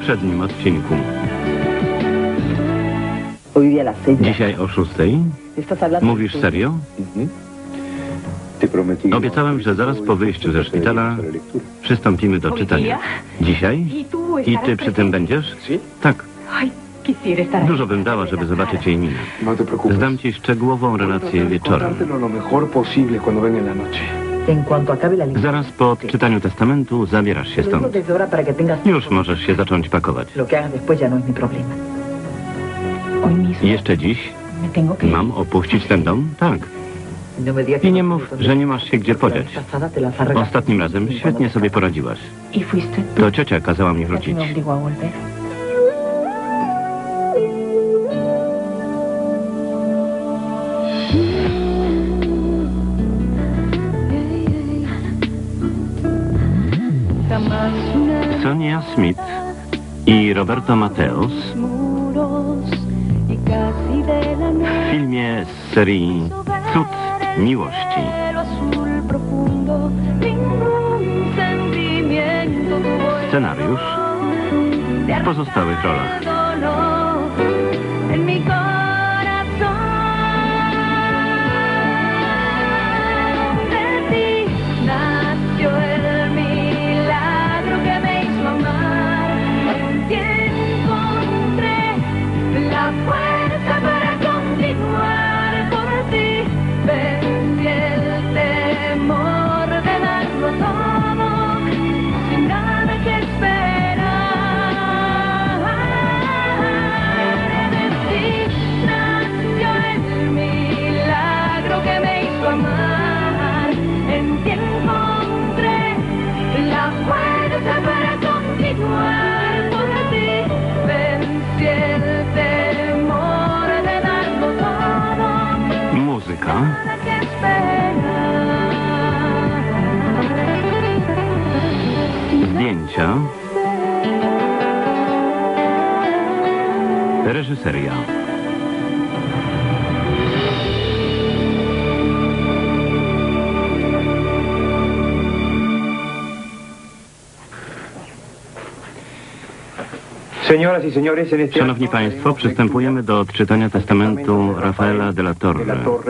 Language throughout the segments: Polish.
poprzednim odcinku. Dzisiaj o 6. Mówisz serio? Obiecałem, że zaraz po wyjściu ze szpitala przystąpimy do czytania. Dzisiaj? I ty przy tym będziesz? Tak. Dużo bym dała, żeby zobaczyć jej minę. Zdam ci szczegółową relację wieczorem. Zaraz po odczytaniu testamentu zabierasz się stąd. Już możesz się zacząć pakować. Jeszcze dziś? Mam opuścić ten dom? Tak. I nie mów, że nie masz się gdzie podziać. Ostatnim razem świetnie sobie poradziłaś. To ciocia kazała mi wrócić. Sonia Smith i Roberto Mateos w filmie z serii Cud miłości. Scenariusz w pozostałych rolach. Muzyka. Zdjęcia. Reżyseria. Szanowni Państwo, przystępujemy do odczytania testamentu Rafaela de la Torre.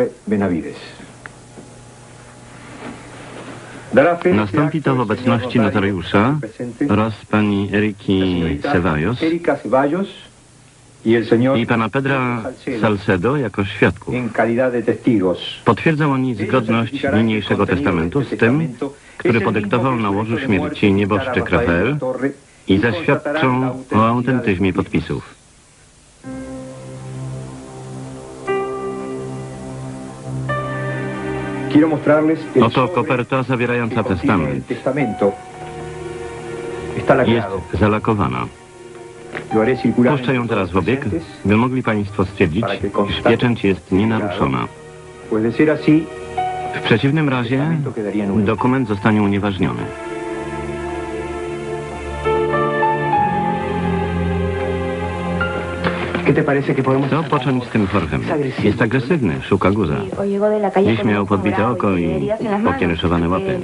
Nastąpi to w obecności notariusza oraz pani Eriki Ceballos i pana Pedra Salcedo jako świadków. Potwierdzą oni zgodność niniejszego testamentu z tym, który podyktował na łożu śmierci nieboszczyk Rafael, i zaświadczą o autentyzmie podpisów. Oto koperta zawierająca testament. Jest zalakowana. Puszczę ją teraz w obieg, by mogli Państwo stwierdzić, iż pieczęć jest nienaruszona. W przeciwnym razie dokument zostanie unieważniony. Co począć z tym Jorgem? Jest agresywny, szuka guza. Dziś miał podbite oko i pokiereszowane łapy.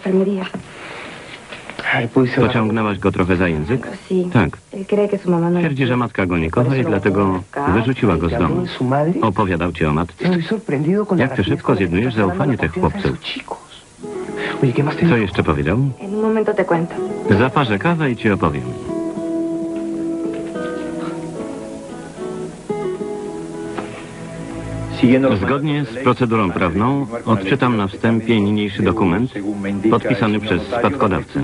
Pociągnęłaś go trochę za język? Tak. Twierdzi, że matka go nie kocha i dlatego wyrzuciła go z domu. Opowiadał ci o matce. Jak ty szybko zjednujesz zaufanie tych chłopców? Co jeszcze powiedział? Zaparzę kawę i ci opowiem. Zgodnie z procedurą prawną odczytam na wstępie niniejszy dokument podpisany przez spadkodawcę.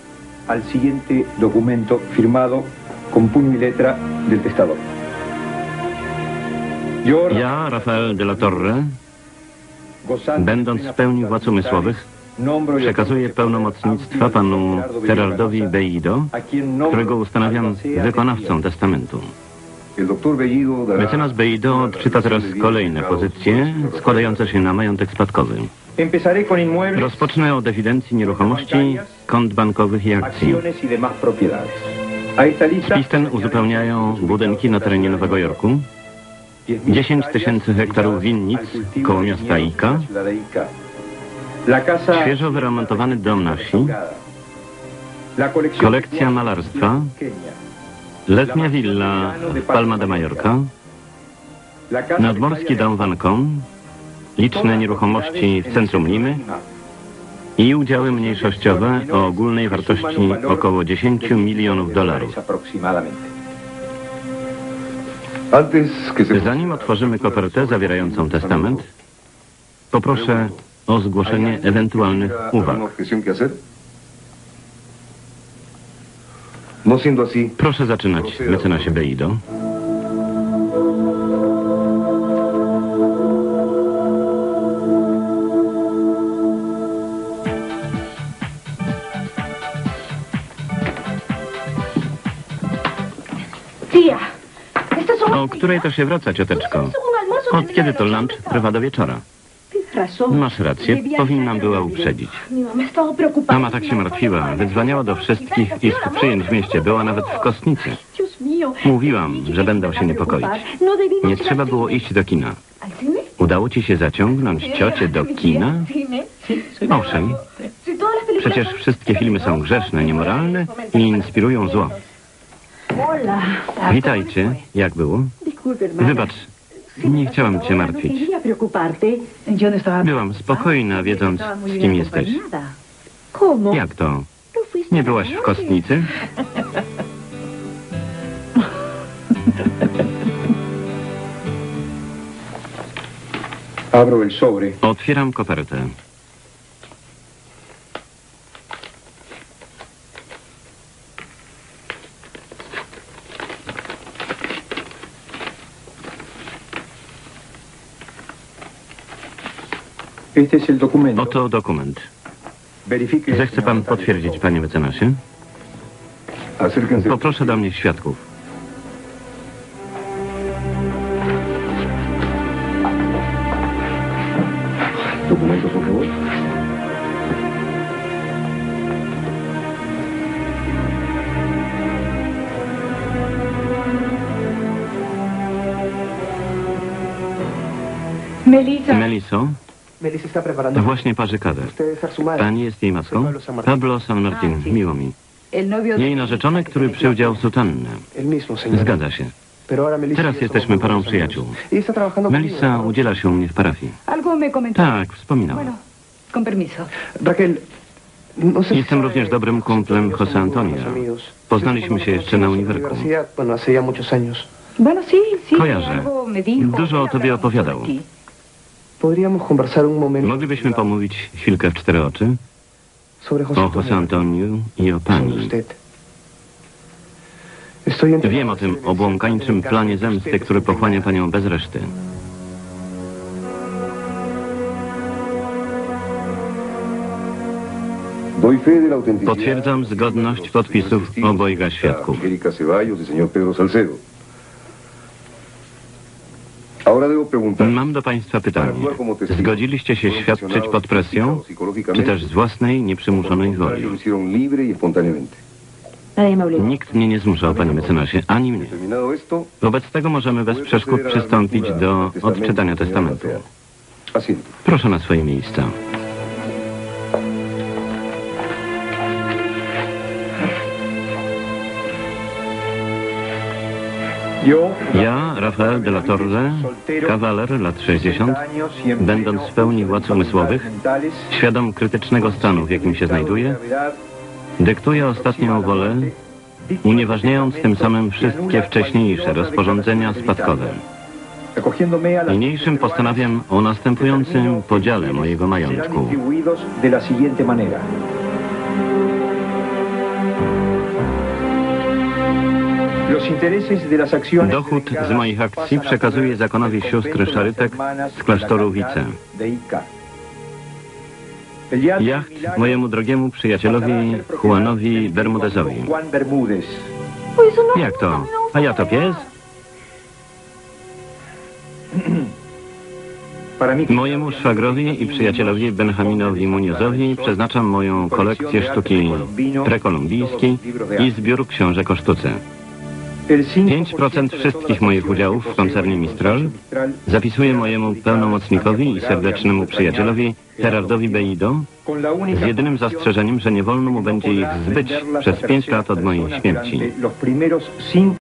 Ja, Rafael de la Torre, będąc w pełni władz umysłowych, przekazuję pełnomocnictwa panu Gerardowi Bellido, którego ustanawiam wykonawcą testamentu. Mecenas Bellido odczyta teraz kolejne pozycje składające się na majątek spadkowy. Rozpocznę od ewidencji nieruchomości, kont bankowych i akcji. Spis ten uzupełniają budynki na terenie Nowego Jorku, 10 000 hektarów winnic koło miasta Ica, świeżo wyremontowany dom na wsi, kolekcja malarstwa, Letnia willa Palma de Mallorca, nadmorski dom Vancom, liczne nieruchomości w centrum Limy i udziały mniejszościowe o ogólnej wartości około 10 milionów dolarów. Zanim otworzymy kopertę zawierającą testament, poproszę o zgłoszenie ewentualnych uwag. Proszę zaczynać, mecenasie Bellido. O której to się wraca, cioteczko? Od kiedy to lunch trwa do wieczora? Masz rację, powinnam była uprzedzić. Mama tak się martwiła, wydzwaniała do wszystkich izb przyjęć w mieście, była nawet w kostnicy. Mówiłam, że będą się niepokoić. Nie trzeba było iść do kina. Udało ci się zaciągnąć ciocię do kina? Owszem. Przecież wszystkie filmy są grzeszne, niemoralne i inspirują zło. Witajcie. Jak było? Wybacz, nie chciałam cię martwić. Byłam spokojna, wiedząc, z kim jesteś. Jak to? Nie byłaś w kostnicy? Otwieram kopertę. Oto dokument. Zechce pan potwierdzić, panie mecenasie? Poproszę do mnie świadków. Meliso? Właśnie parzy kawę. Pani jest jej matką? Pablo San Martin, miło mi. Jej narzeczony, który przywdział sutannę. Zgadza się. Teraz jesteśmy parą przyjaciół. Melissa udziela się u mnie w parafii. Tak, wspominała. Jestem również dobrym kumplem José Antonia. Poznaliśmy się jeszcze na uniwersytecie. Kojarzę. Dużo o tobie opowiadał. Moglibyśmy pomówić chwilkę w cztery oczy o José Antoniu i o pani. Wiem o tym obłąkańczym planie zemsty, który pochłania panią bez reszty. Potwierdzam zgodność podpisów obojga świadków. Mam do państwa pytanie. Zgodziliście się świadczyć pod presją, czy też z własnej, nieprzymuszonej woli? Nikt mnie nie zmuszał, panie mecenasie, ani mnie. Wobec tego możemy bez przeszkód przystąpić do odczytania testamentu. Proszę na swoje miejsca. Ja, Rafael de la Torre, kawaler, lat 60, będąc w pełni władz umysłowych, świadom krytycznego stanu, w jakim się znajduję, dyktuję ostatnią wolę, unieważniając tym samym wszystkie wcześniejsze rozporządzenia spadkowe. Niniejszym postanawiam o następującym podziale mojego majątku. Dochód z moich akcji przekazuję zakonowi sióstr szarytek z klasztoru Wice. Jacht mojemu drogiemu przyjacielowi Juanowi Bermudezowi. Jak to? A ja to pies? Mojemu szwagrowi i przyjacielowi Benjaminowi Muniozowi przeznaczam moją kolekcję sztuki prekolumbijskiej i zbiór książek o sztuce. 5% wszystkich moich udziałów w koncernie Mistral zapisuję mojemu pełnomocnikowi i serdecznemu przyjacielowi Gerardowi Bellido z jedynym zastrzeżeniem, że nie wolno mu będzie ich zbyć przez 5 lat od mojej śmierci.